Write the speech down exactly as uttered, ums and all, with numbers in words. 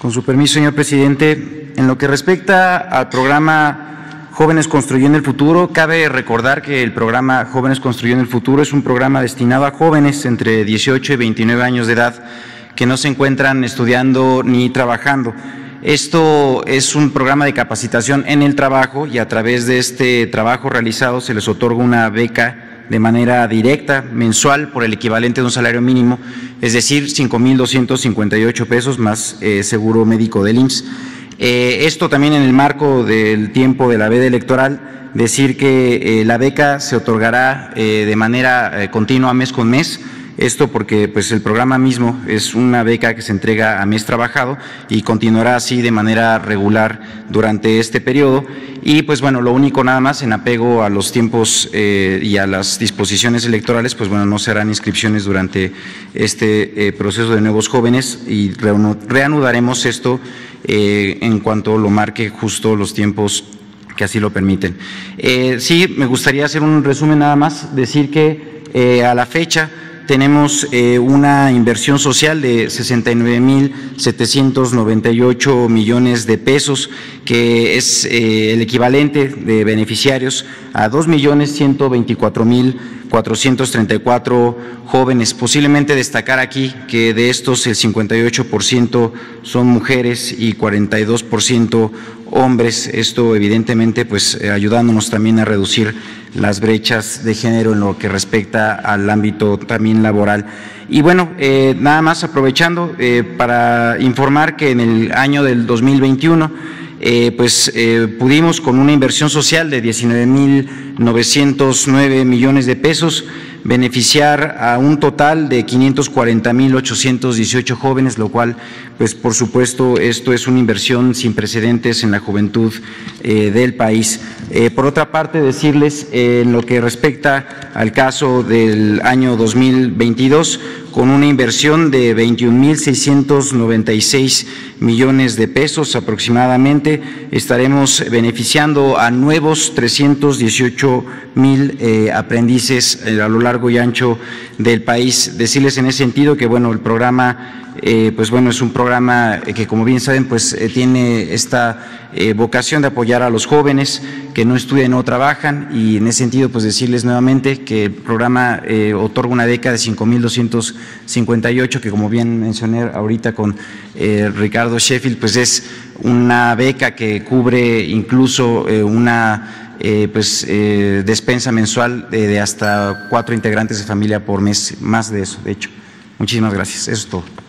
Con su permiso, señor presidente, en lo que respecta al programa Jóvenes Construyendo el Futuro, cabe recordar que el programa Jóvenes Construyendo el Futuro es un programa destinado a jóvenes entre dieciocho y veintinueve años de edad que no se encuentran estudiando ni trabajando. Esto es un programa de capacitación en el trabajo y a través de este trabajo realizado se les otorga una beca de manera directa, mensual, por el equivalente de un salario mínimo, es decir, cinco mil doscientos cincuenta y ocho pesos más eh, seguro médico del I M S S. Eh, esto también en el marco del tiempo de la veda electoral, decir que eh, la beca se otorgará eh, de manera eh, continua mes con mes. Esto porque pues el programa mismo es una beca que se entrega a mes trabajado y continuará así de manera regular durante este periodo. Y pues bueno, lo único nada más en apego a los tiempos eh, y a las disposiciones electorales, pues bueno, no se harán inscripciones durante este eh, proceso de nuevos jóvenes y reanudaremos esto eh, en cuanto lo marque justo los tiempos que así lo permiten. Eh, sí, me gustaría hacer un resumen nada más, decir que eh, a la fecha tenemos eh, una inversión social de sesenta y nueve mil setecientos noventa y ocho millones de pesos, que es eh, el equivalente de beneficiarios a dos millones ciento veinticuatro mil cuatrocientos treinta y cuatro jóvenes. Posiblemente destacar aquí que de estos el cincuenta y ocho por ciento son mujeres y cuarenta y dos por ciento hombres, esto evidentemente pues eh, ayudándonos también a reducir las brechas de género en lo que respecta al ámbito también laboral. Y bueno, eh, nada más aprovechando eh, para informar que en el año del dos mil veintiuno Eh, pues eh, pudimos con una inversión social de diecinueve mil novecientos nueve millones de pesos beneficiar a un total de quinientos cuarenta mil ochocientos dieciocho jóvenes, lo cual pues por supuesto esto es una inversión sin precedentes en la juventud eh, del país. Eh, por otra parte, decirles eh, en lo que respecta al caso del año dos mil veintidós, con una inversión de veintiún mil seiscientos noventa y seis millones de pesos aproximadamente, estaremos beneficiando a nuevos trescientos dieciocho mil eh, aprendices eh, a lo largo y ancho del país. Decirles en ese sentido que bueno, el programa Eh, pues bueno, es un programa que, como bien saben, pues eh, tiene esta eh, vocación de apoyar a los jóvenes que no estudian o no trabajan, y en ese sentido pues decirles nuevamente que el programa eh, otorga una beca de cinco mil doscientos cincuenta y ocho, que como bien mencioné ahorita con eh, Ricardo Sheffield, pues es una beca que cubre incluso eh, una eh, pues eh, despensa mensual de, de hasta cuatro integrantes de familia por mes, más de eso, de hecho. Muchísimas gracias, eso es todo.